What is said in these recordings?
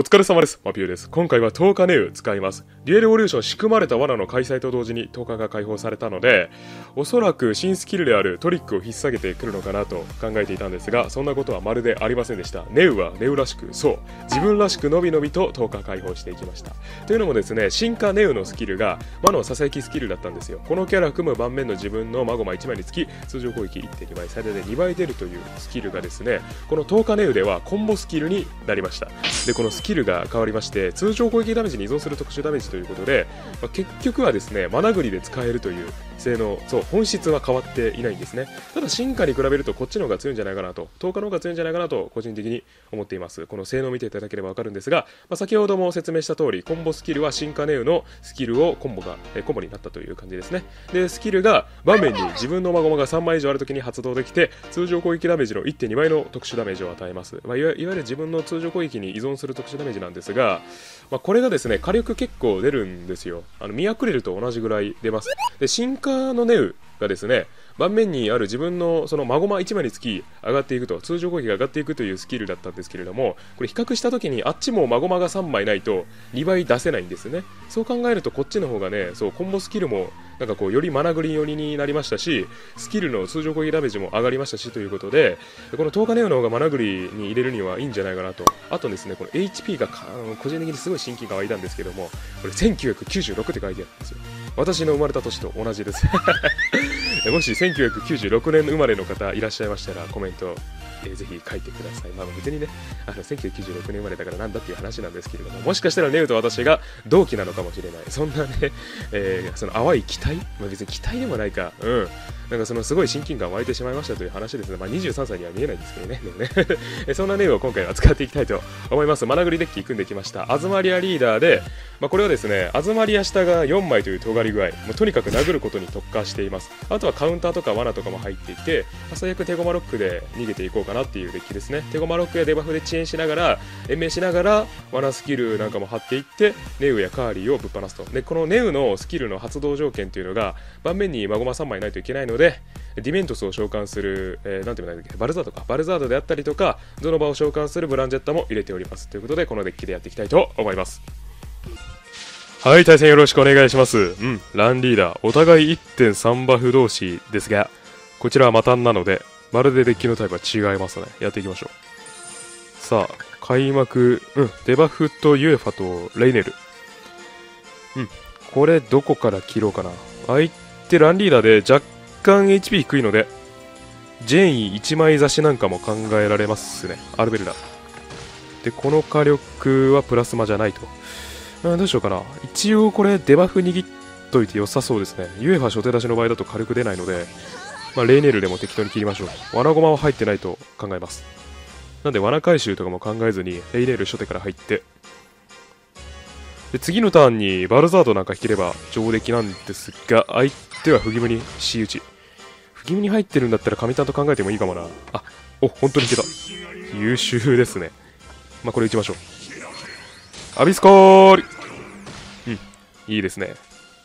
お疲れ様です。マピューです。今回は10日ネウ使います。デュエルエボリューション仕組まれた罠の開催と同時に10日が解放されたので、おそらく新スキルであるトリックを引っ提げてくるのかなと考えていたんですが、そんなことはまるでありませんでした。ネウはネウらしく、そう、自分らしくのびのびと10日解放していきました。というのもですね、進化ネウのスキルが魔のささやきスキルだったんですよ。このキャラ含む盤面の自分のマゴマ1枚につき、通常攻撃 1.2 倍、最大で2倍出るというスキルがですね、この10日ネウではコンボスキルになりました。で、このスキルが変わりまして、通常攻撃ダメージに依存する特殊ダメージということで、結局はですね、マナグリで使えるという性能、そう、本質は変わっていないんですね。ただ進化に比べるとこっちの方が強いんじゃないかなと、10日の方が強いんじゃないかなと個人的に思っています。この性能を見ていただければわかるんですが、先ほども説明した通り、コンボスキルは進化ネウのスキルをコンボになったという感じですね。で、スキルが場面に自分のマゴマが3枚以上あるときに発動できて、通常攻撃ダメージの 1.2 倍の特殊ダメージを与えます。いわゆる自分の通常攻撃に依存する特殊ダメージなんですが、これがですね、火力結構出るんですよ。ミアクレルと同じぐらい出ます。で、進化のネウがですね、盤面にある自分のそのマゴマ1枚につき上がっていくと、通常攻撃が上がっていくというスキルだったんですけれども、これ比較した時にあっちもマゴマが3枚ないと2倍出せないんですね。そう考えるとこっちの方がね、そうコンボスキルもなんかこうよりマナグリ寄りになりましたし、スキルの通常攻撃ダメージも上がりましたしということで、この10日ネオの方がマナグリに入れるにはいいんじゃないかなと。あとですね、この HP が個人的にすごい親近感湧いたんですけども、これ1996って書いてあるんですよ。私の生まれた年と同じですもし1996年生まれの方いらっしゃいましたらコメント、ぜひ書いてください。別にね、1996年生まれだからなんだっていう話なんですけれども、もしかしたらネウと私が同期なのかもしれない。そんなね、その淡い期待、別に期待でもないか、なんかそのすごい親近感湧いてしまいましたという話ですね。23歳には見えないんですけどね。でもねそんなネウを今回は使っていきたいと思います。マナグリデッキ組んできました。アズマリアリーダーで、これはですね、アズマリア下が4枚という尖り具合、もうとにかく殴ることに特化しています。あとはカウンターとか罠とかも入っていて、最悪手駒ロックで逃げていこうかなっていうデッキですね。手駒ロックやデバフで遅延しながら、延命しながら、罠スキルなんかも張っていって、ネウやカーリーをぶっ放すと。で、このネウのスキルの発動条件というのが、盤面にマゴマ3枚ないといけないので、ディメントスを召喚する、なんていうんだっけ、バルザードであったりとか、ゾノバを召喚するブランジェッタも入れております。ということで、このデッキでやっていきたいと思います。はい、対戦よろしくお願いします。ランリーダー、お互い 1.3 バフ同士ですが、こちらはマタンなので、まるでデッキのタイプは違いますね。やっていきましょう。さあ、開幕、デバフとユエファとレイネル。これどこから切ろうかな。相手ランリーダーで若干 HP 低いので、ジェイン1枚差しなんかも考えられますね。アルベルダ。で、この火力はプラスマじゃないと。どうしようかな。一応これデバフ握っといて良さそうですね。ユエファ初手出しの場合だと火力出ないので、レイネルでも適当に切りましょう。罠ゴマは入ってないと考えます。なんで罠回収とかも考えずにレイネル初手から入って、で次のターンにバルザードなんか引ければ上出来なんですが、相手はフギムに C 打ち。フギムに入ってるんだったら神タンと考えてもいいかもな。本当にいけた。優秀ですね。これ打ちましょう。アビスコール。いいですね。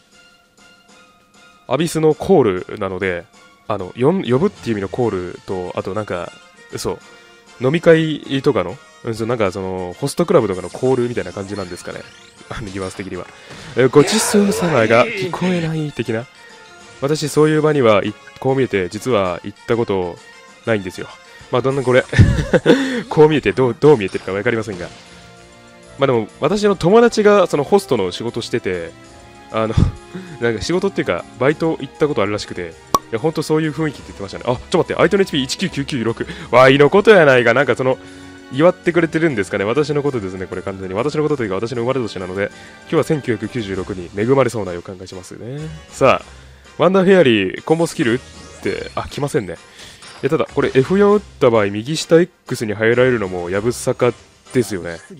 アビスのコールなので、呼ぶっていう意味のコールと、あとなんか、飲み会とかの、なんかその、ホストクラブとかのコールみたいな感じなんですかね。ニュアンス的には。ごちそうさまが聞こえない的な。私、そういう場には、こう見えて、実は行ったことないんですよ。どんなこれ、こう見えてどう見えてるか分かりませんが。でも、私の友達がそのホストの仕事してて、なんか仕事っていうか、バイト行ったことあるらしくて、いや、ほんとそういう雰囲気って言ってましたね。ちょっと待って、相手の HP19996。わいのことやないか。なんかその、祝ってくれてるんですかね。私のことですね、これ完全に。私のことというか、私の生まれ年なので、今日は1996に恵まれそうな予感がしますね。さあ、ワンダーフェアリー、コンボスキルって、来ませんね。ただ、これ F4 打った場合、右下 X に入られるのもやぶさかですよね。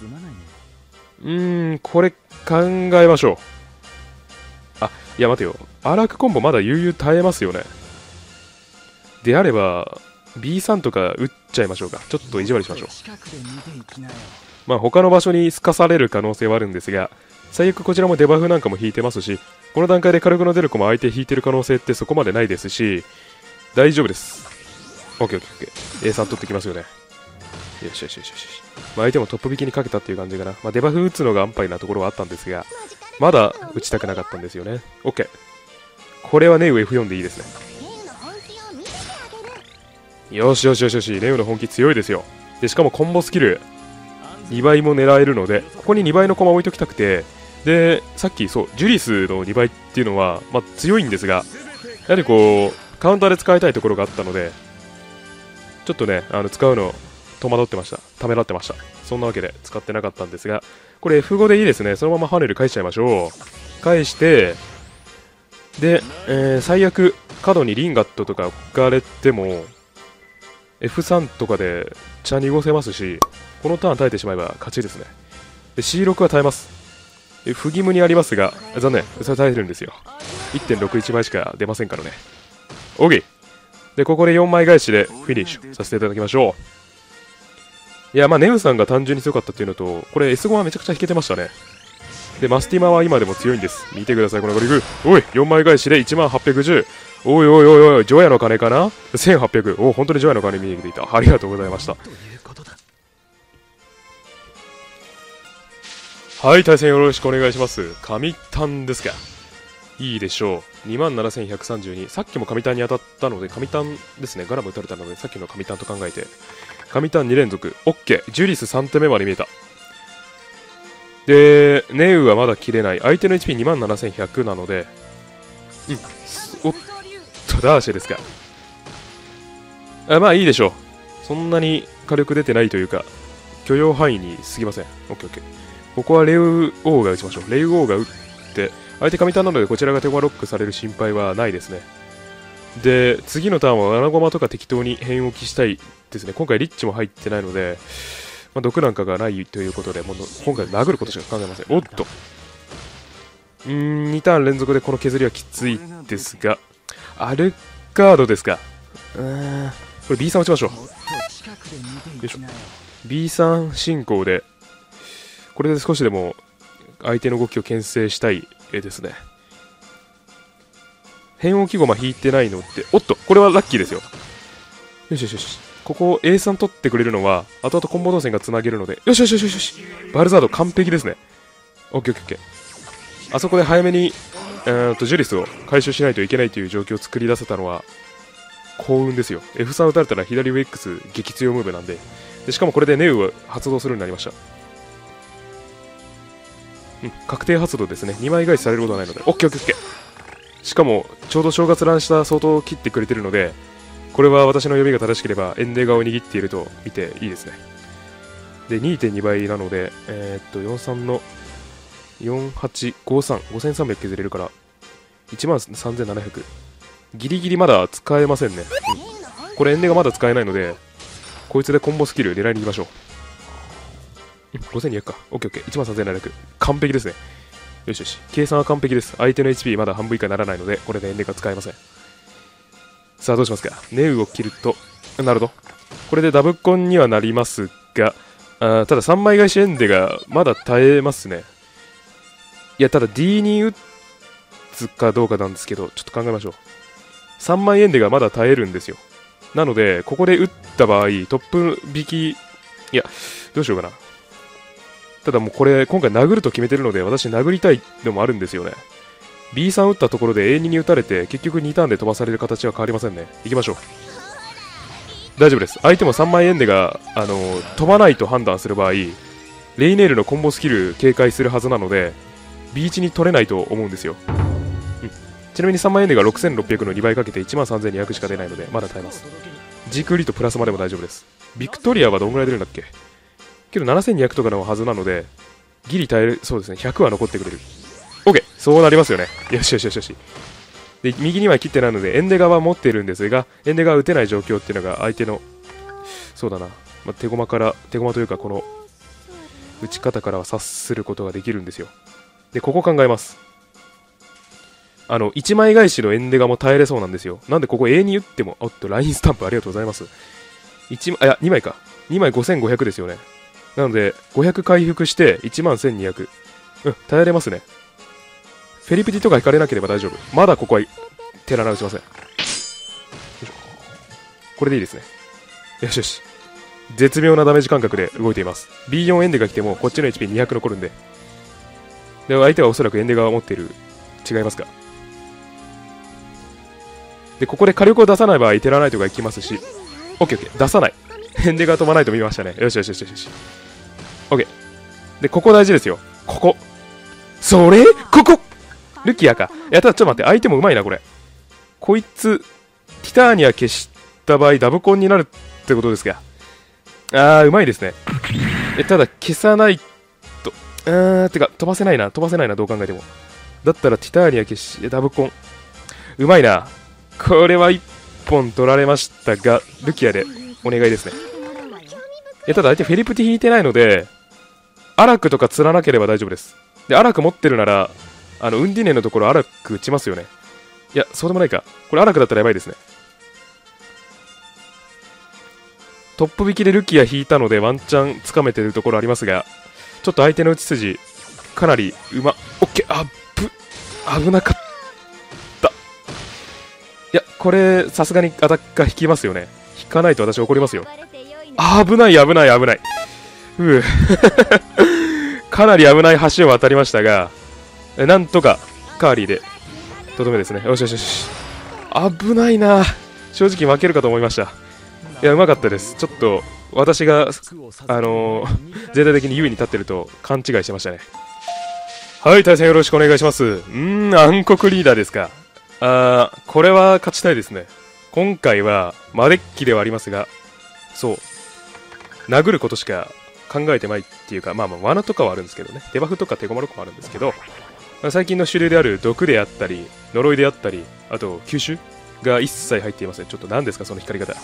これ考えましょう。いや待てよ。アーラークコンボまだ悠々耐えますよね。であれば、B3 とか打っちゃいましょうか。ちょっと意地悪しましょう。他の場所にすかされる可能性はあるんですが、最悪こちらもデバフなんかも引いてますし、この段階で火力の出る子も相手引いてる可能性ってそこまでないですし、大丈夫です。OK。A3 取ってきますよね。 よしよしよしよし。まあ、相手もトップ引きにかけたっていう感じかな。まあ、デバフ打つのが安牌なところはあったんですが、まだ打ちたくなかったんですよね。OK。これはネウ F4 でいいですね。よしよしよしよし。ネウの本気強いですよ。で、しかもコンボスキル2倍も狙えるので、ここに2倍のコマ置いときたくて、で、さっきそう、ジュリスの2倍っていうのは、まあ、強いんですが、やはりこう、カウンターで使いたいところがあったので、ちょっとね、使うの戸惑ってました。ためらってました。そんなわけで使ってなかったんですが、これ F5 でいいですね。そのままハネル返しちゃいましょう。返して、で、最悪角にリンガットとか置かれても F3 とかで茶濁せますし、このターン耐えてしまえば勝ちですね。で C6 は耐えます。不義務にありますが、残念、それ耐えてるんですよ。1.61 枚しか出ませんからね。OK。で、ここで4枚返しでフィニッシュさせていただきましょう。いや、まあ、ネウさんが単純に強かったっていうのと、これ S5 はめちゃくちゃ引けてましたね。で、マスティマは今でも強いんです。見てください、このゴリグ。おい、4枚返しで1810。おいおいおいおい、ジョヤの鐘かな ?1800。お、本当にジョヤの鐘見えていた。ありがとうございました。はい、対戦よろしくお願いします。神単ですか。いいでしょう。27132。さっきも神単に当たったので、神単ですね。ガラム打たれたので、さっきの神単と考えて。神単2連続。OK。ジュリス3手目まで見えた。で、ネウはまだ切れない。相手の HP27100 なので、おっと、ダーシェですか。まあいいでしょう。そんなに火力出てないというか、許容範囲に過ぎません。OK。ここはレウオーが打ちましょう。レウオーが打って、相手神単なのでこちらが手駒ロックされる心配はないですね。で、次のターンは穴駒とか適当に変置きしたいですね。今回リッチも入ってないので、まあ、毒なんかがないということで、もう今回殴ることしか考えません。おっと。2ターン連続でこの削りはきついですが、アルカードですか。これ B3 打ちましょう。よいしょ。B3 進行で、これで少しでも相手の動きを牽制したいですね。変置き駒引いてないのって、おっと、これはラッキーですよ。よしよしよし。ここ A3 取ってくれるのは、後々コンボ動線がつなげるので、よしよしよしよし。バルザード完璧ですね。オッケーオッケーオッケー。あそこで早めに、ジュリスを回収しないといけないという状況を作り出せたのは、幸運ですよ。F3 打たれたら左上 X 激強ムーブなんで、しかもこれでネウを発動するようになりました。確定発動ですね。2枚返しされることはないので、オッケーオッケーオッケー。しかも、ちょうど正月乱した相当切ってくれてるので、これは私の読みが正しければエンデガを握っていると見ていいですね。で、2.2 倍なので、43の4853、5300削れるから、13700。ギリギリまだ使えませんね。これエンデガまだ使えないので、こいつでコンボスキル狙いに行きましょう。5200か。オッケーオッケー。13700。完璧ですね。よしよし。計算は完璧です。相手の HP まだ半分以下にならないので、これでエンデガ使えません。さあどうしますか。ネウを切ると、なるほど。これでダブコンにはなりますが、ただ3枚返しエンデがまだ耐えますね。いや、ただ D に打つかどうかなんですけど、ちょっと考えましょう。3枚エンデがまだ耐えるんですよ。なので、ここで打った場合、トップ引き、いや、どうしようかな。ただもうこれ、今回殴ると決めてるので、私殴りたいのもあるんですよね。B3 打ったところで A2 に打たれて結局2ターンで飛ばされる形は変わりませんね。行きましょう。大丈夫です。相手も3枚エンデが、飛ばないと判断する場合、レイネールのコンボスキル警戒するはずなので B1 に取れないと思うんですよ。ちなみに3枚エンデが6600の2倍かけて13200しか出ないのでまだ耐えます。ジークリートプラスまでも大丈夫です。ビクトリアはどんぐらい出るんだっけ。けど7200とかのはずなのでギリ耐える。そうですね、100は残ってくれる。OK、そうなりますよね。よしよしよしよし。で、右2枚切ってないので、エンデガは持っているんですが、エンデガは打てない状況っていうのが相手の、そうだな、手駒というか、この打ち方からは察することができるんですよ。で、ここ考えます。1枚返しのエンデガも耐えれそうなんですよ。なんでここ A に打っても、おっと、ラインスタンプありがとうございます。2枚か。2枚5500ですよね。なので、500回復して11200。耐えれますね。フェリピティとか引かれなければ大丈夫。まだここはテラナ打ちません。これでいいですね。よしよし。 絶妙なダメージ感覚で動いています。 B4 エンデが来てもこっちの HP200 残るんで。で相手はおそらくエンデが持っている。違いますか。でここで火力を出さない場合テラナイトが行きますし、 OKOK 出さない。エンデが飛ばないと見ましたね。よしよしよしよし。 OK でここ大事ですよ。ここここルキアか。いやただちょっと待って、相手もうまいなこれ。こいつティターニア消した場合ダブコンになるってことですか。うまいですね。ただ消さないとてか飛ばせないなどう考えても。だったらティターニア消しダブコンうまいな。これは1本取られましたがルキアでお願いですね。ただ相手フェリプティ引いてないのでアラクとか釣らなければ大丈夫です。でアラク持ってるならウンディネのところアラク打ちますよね。いやそうでもないか。これアラクだったらやばいですね。トップ引きでルキア引いたのでワンチャンつかめてるところありますが、ちょっと相手の打ち筋かなりオッケー。危なかった。いやこれさすがにアタッカー引きますよね。引かないと私怒りますよ。危ないかなり危ない橋を渡りましたが、なんとかカーリーでとどめですね。よしよしよし。危ないな。正直負けるかと思いました。いやうまかったです。ちょっと私が全体的に優位に立ってると勘違いしてましたね。はい、対戦よろしくお願いします。暗黒リーダーですか。これは勝ちたいですね。今回はマデッキではありますが、そう殴ることしか考えてないっていうか、罠とかはあるんですけどね、デバフとか手駒とかもあるんですけど、最近の主流である毒であったり呪いであったり、あと吸収が一切入っていません。ちょっと何ですかその光り方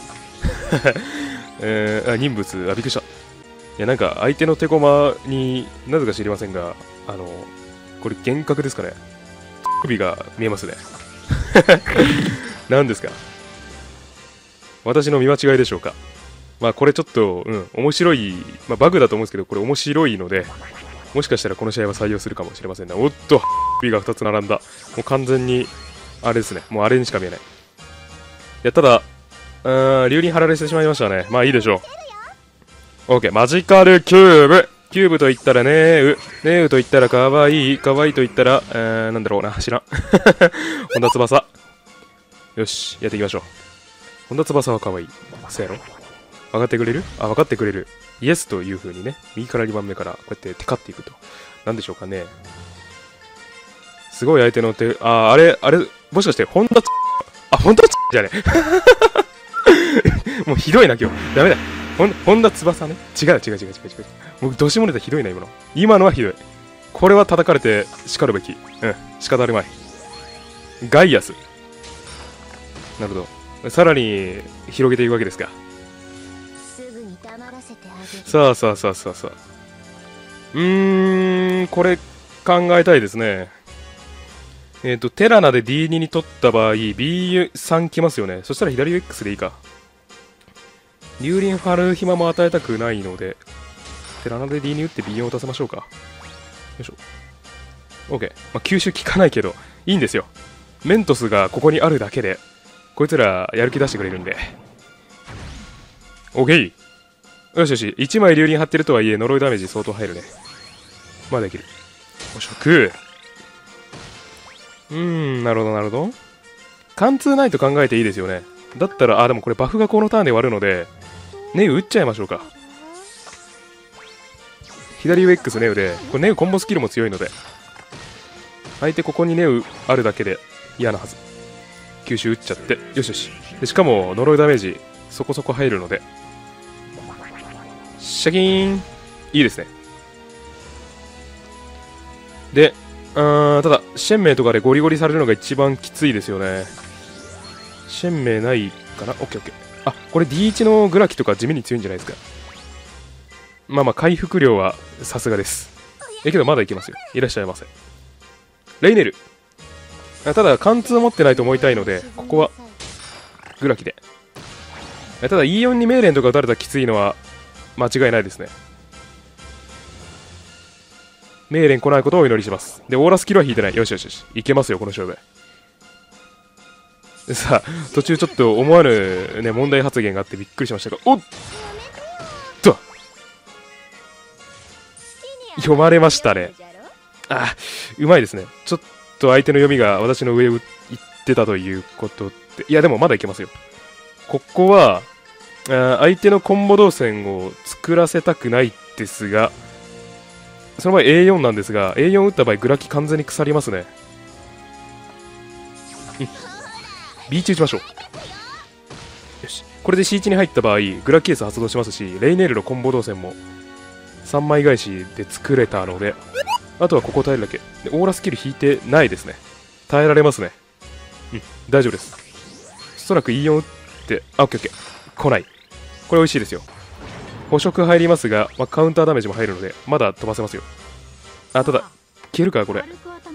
任物、びっくりした。いやなんか相手の手駒になぜか知りませんが、これ幻覚ですかね。首が見えますね何ですか、私の見間違いでしょうか。これちょっと面白い、バグだと思うんですけど、これ面白いのでもしかしたらこの試合は採用するかもしれませんね。おっと首が2つ並んだ。もう完全にあれですね。もうあれにしか見えない。いやただ竜に貼られてしまいましたね。いいでしょう。 OK マジカルキューブと言ったらネウと言ったらかわいいと言ったらなんだろうな、知らん本田翼。よしやっていきましょう。本田翼はかわいい。そうやろ。分かってくれる？分かってくれる。イエスという風にね、右から2番目からこうやってテカっていくと。なんでしょうかね。すごい相手の手、あれ、もしかして本田じゃねもうひどいな今日。ダメだ。本田翼ね。違う。もうどしもネタひどいな今のはひどい。これは叩かれて叱るべき。仕方あるまい。ガイアス。なるほど。さらに広げていくわけですか。さあこれ考えたいですね。テラナで D2 に取った場合 B3 来ますよね。そしたら左 X でいいか。竜輪張る暇も与えたくないのでテラナで D2 打って B4 を出せましょうか。よいしょ。 OK、吸収効かないけどいいんですよ。メントスがここにあるだけでこいつらやる気出してくれるんで OK。 よし1枚竜輪張ってるとはいえ呪いダメージ相当入るね。できる。よしなるほど。貫通ないと考えていいですよね。だったらでもこれバフがこのターンで割るのでネウ打っちゃいましょうか。左上 X ネウで、これネウコンボスキルも強いので相手ここにネウあるだけで嫌なはず。吸収打っちゃってよしでしかも呪いダメージそこそこ入るのでシャキーンいいですね。でただシェンメイとかでゴリゴリされるのが一番きついですよね。シェンメイないかな。オッケー。これ D1 のグラキとか地味に強いんじゃないですか。回復量はさすがです。けどまだいけますよ。いらっしゃいませ。レイネル。ただ貫通持ってないと思いたいのでここはグラキで。ただ E4 にメイレンとか打たれたらきついのは間違いないですね。メイレン来ないことをお祈りします。でオーラスキルは引いてない。よしいけますよこの勝負。さあ途中ちょっと思わぬ問題発言があってびっくりしましたが、 読まれましたね。あ、うまいですね。ちょっと相手の読みが私の上を行ってたということで、いやでもまだいけますよ。ここは相手のコンボ動線を作らせたくないですが、その場合 A4 なんですが、A4 打った場合グラキ完全に腐りますね。B1 打ちましょう。よし、これで C1 に入った場合グラケース発動しますし、レイネールのコンボ動線も3枚返しで作れたので、あとはここ耐えるだけで、オーラスキル引いてないですね。耐えられますね。大丈夫です。おそらく E4 打って、オッケーオッケー、来ない。これ美味しいですよ。捕食入りますが、カウンターダメージも入るのでまだ飛ばせますよ。ただ消えるかこれ。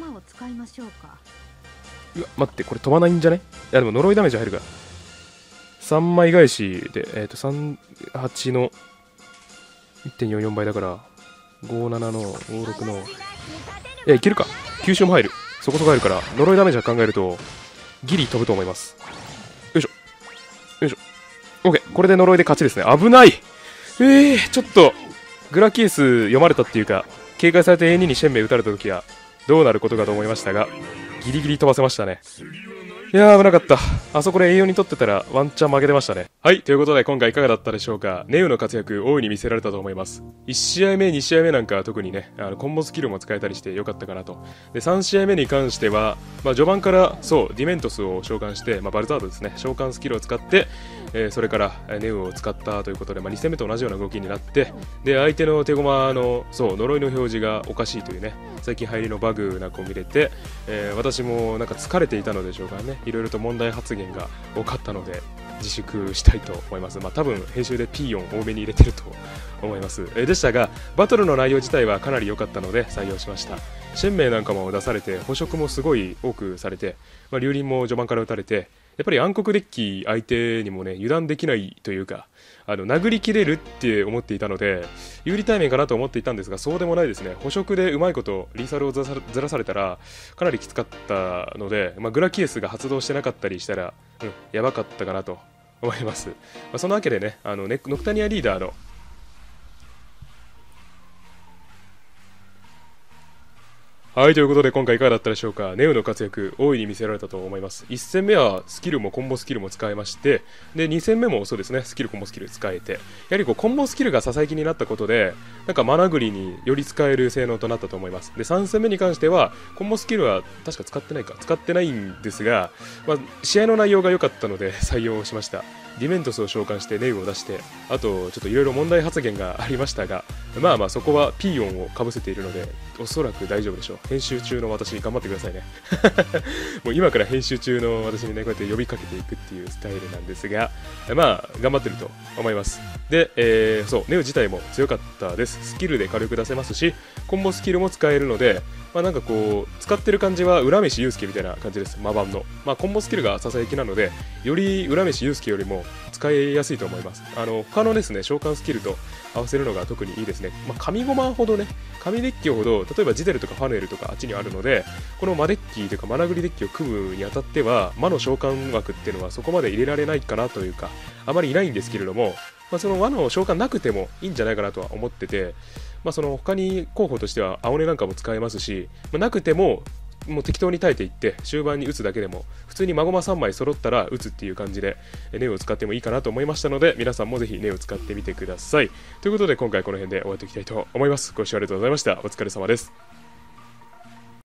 うわ待って、これ飛ばないんじゃね。いやでも呪いダメージ入るから3枚返しで、38の 1.44 倍だから57の56のいけるか。吸収も入る、そこそこ入るから呪いダメージは考えるとギリ飛ぶと思います。よいしょよいしょ。 OK、 これで呪いで勝ちですね。危ない。ちょっとグラキース読まれたっていうか、警戒されて A2 にシェンメイ打たれた時はどうなることかと思いましたが、ギリギリ飛ばせましたね。いやー危なかった。あそこで A4 に取ってたらワンチャン負けてましたね。はい、ということで今回いかがだったでしょうか。ネウの活躍大いに見せられたと思います。1試合目2試合目なんかは特にね、コンボスキルも使えたりしてよかったかなと。で3試合目に関しては、序盤からそうディメントスを召喚して、バルザードですね、召喚スキルを使って、それからネウを使ったということで、2戦目と同じような動きになって、で相手の手駒のそう呪いの表示がおかしいというね、最近入りのバグなんかを見れて、私もなんか疲れていたのでしょうかね、いろいろと問題発言が多かったので自粛したいと思います。多分編集で P 音多めに入れてると思います。でしたがバトルの内容自体はかなり良かったので採用しました。シェンメイなんかも出されて捕食もすごい多くされて、龍輪も序盤から打たれて、やっぱり暗黒デッキ相手にもね油断できないというか、殴りきれるって思っていたので有利対面かなと思っていたんですが、そうでもないですね。捕食でうまいことリーサルをずらされたらかなりきつかったので、グラキエスが発動してなかったりしたら、やばかったかなと思います。そのわけでね、ノクタニアリーダーのはい、ということで今回いかがだったでしょうか。ネウの活躍大いに見せられたと思います。1戦目はスキルもコンボスキルも使えまして、で2戦目もそうですね、スキルコンボスキル使えて、やはりコンボスキルが支え木になったことでなんかマナグリにより使える性能となったと思います。で3戦目に関してはコンボスキルは確か使ってないんですが、試合の内容が良かったので採用しました。ディメントスを召喚してネウを出して、あとちょっといろいろ問題発言がありましたが、そこは P 音をかぶせているのでおそらく大丈夫でしょう。編集中の私に頑張ってくださいねもう今から編集中の私にねこうやって呼びかけていくっていうスタイルなんですが、頑張ってると思います。で、そうネウ自体も強かったです。スキルで火力出せますし、コンボスキルも使えるので、なんかこう使ってる感じは浦飯祐介みたいな感じです。魔盤の、コンボスキルがささやきなので、より浦飯祐介よりも使いやすいと思います。他のですね召喚スキルと合わせるのが特にいいですね。神駒ほどね、神デッキほど例えばジデルとかファヌエルとかあっちにあるので、この魔デッキというかマナグリデッキを組むにあたっては魔の召喚枠っていうのはそこまで入れられないかなというか、あまりいないんですけれども、その輪の召喚なくてもいいんじゃないかなとは思ってて、その他に候補としては青根なんかも使えますし、なくてももう適当に耐えていって終盤に打つだけでも、普通にマゴマ3枚揃ったら打つっていう感じでネオを使ってもいいかなと思いましたので、皆さんもぜひネオを使ってみてください。ということで今回この辺で終わっていきたいと思います。ご視聴ありがとうございました。お疲れ様です。